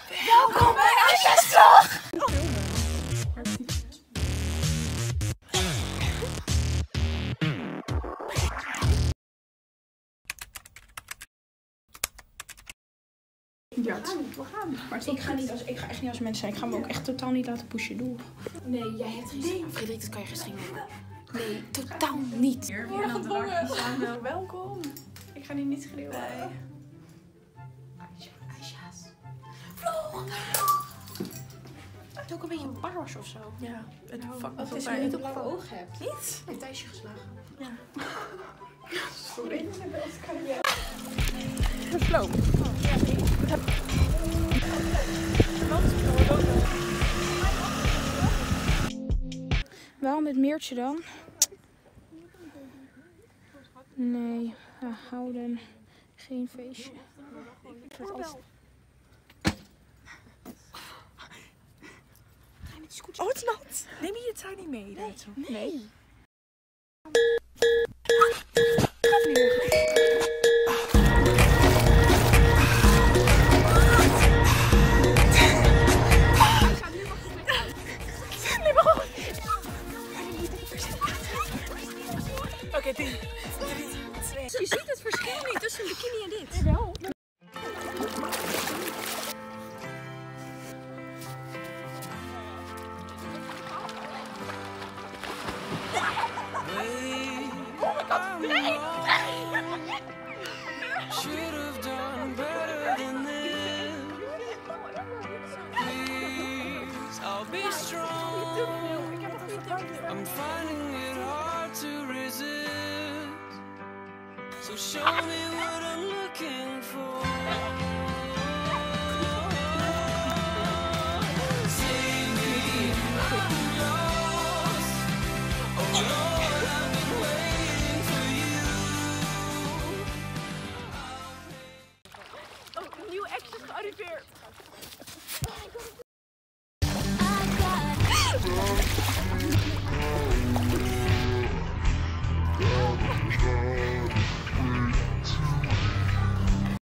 Welkom bij Aisha's vlog! Ja, we gaan. Maar ik ga echt niet als mensen zijn. Ik ga me ook echt totaal niet laten pushen. Doe. Nee, jij hebt geen zin. Frederik, dat kan je geen nemen. Nee, totaal niet. Hier worden gedwongen. Welkom. Ik ga nu niet schreeuwen. Nee. Aisha's vlog. Het ook een beetje paars of zo. Ja, het Wat is er niet op blauwe ogen hebt? Niet? Heeft ijsje geslagen. Ja. Sorry. Gesloopt. Waarom met Meertje dan? Nee, we houden geen feestje. Oh, het is nat. Neem je het tuin niet mee? Nee. Oké, 3, 2. Je ziet het verschil niet tussen een bikini en dit. Wel. Should have done better than this. Please, I'll be strong. I'm finding it hard to resist. So show me what I'm looking for. Save me, I'm lost. Oh Lord, I've been waiting for you. Oh, nieuwe ex is gearriveerd.